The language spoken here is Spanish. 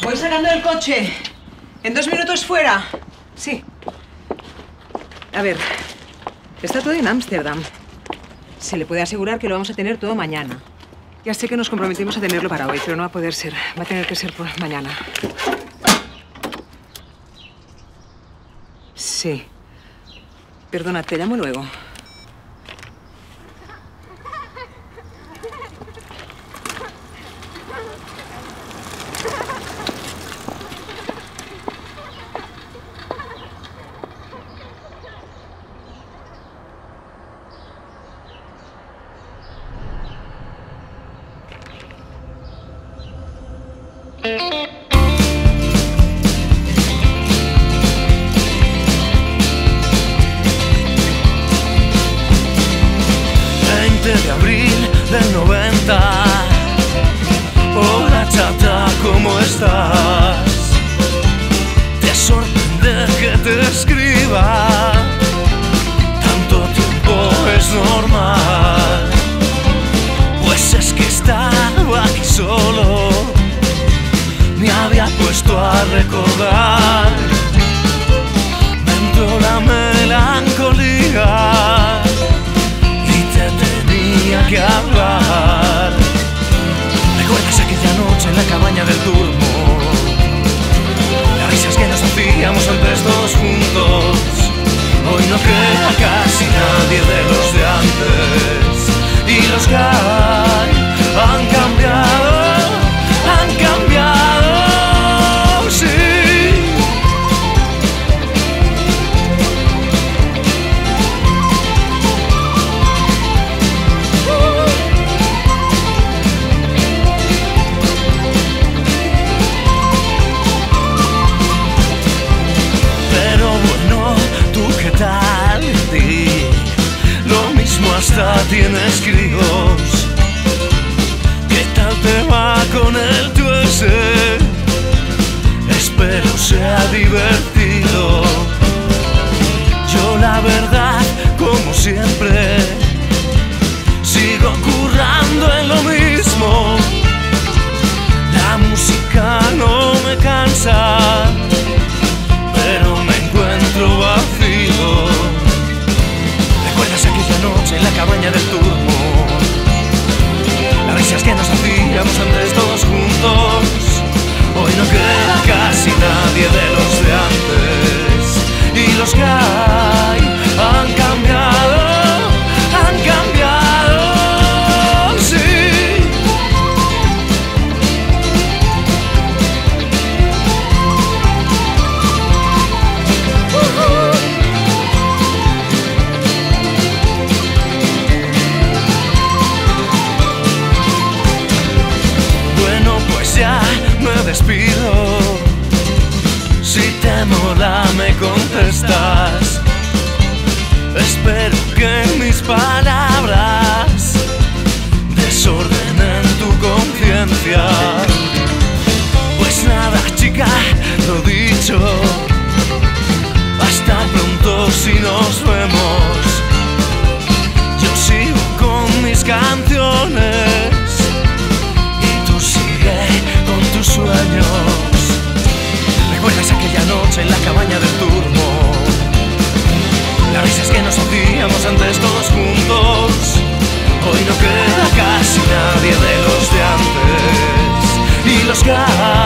Voy sacando el coche. En 2 minutos fuera. Sí. A ver, está todo en Ámsterdam. Se le puede asegurar que lo vamos a tener todo mañana. Ya sé que nos comprometimos a tenerlo para hoy, pero no va a poder ser. Va a tener que ser por mañana. Sí. Perdona, te llamo luego. De abril del 90. Hola chata, ¿cómo estás? Te sorprende que te escriba. Tanto tiempo es normal. Pues es que estaba aquí solo. Me había puesto a recordar. Me entró la melancolía que hablar. ¿Recuerdas aquella noche en la cabaña del Turmo? Las risas que nos hacíamos antes todos juntos. Hoy no queda casi nadie de los de antes. Y los que hay han cambiado, sí. Hasta tienes críos. ¿Qué tal te va con el tu ese? Espero sea divertido. Yo la verdad, como siempre, sigo currando en lo mismo. La música no me cansa, pero me encuentro vacío. ¿Recuerdas aquella noche en la cabaña del Turmo? Las risas que nos hacíamos antes todos juntos. Hoy no queda casi nadie de los de antes. Y los que hay han cambiado, sí. Ya me despido. Si te mola me contestas. Espero que mis palabras desordenen tu conciencia. Pues nada chica, lo dicho. Hasta pronto si nos vemos. Yo sigo con mis canciones con tus sueños. ¿Recuerdas aquella noche en la cabaña del Turmo? Las risas que nos hacíamos antes todos juntos. Hoy no queda casi nadie de los de antes. Y los que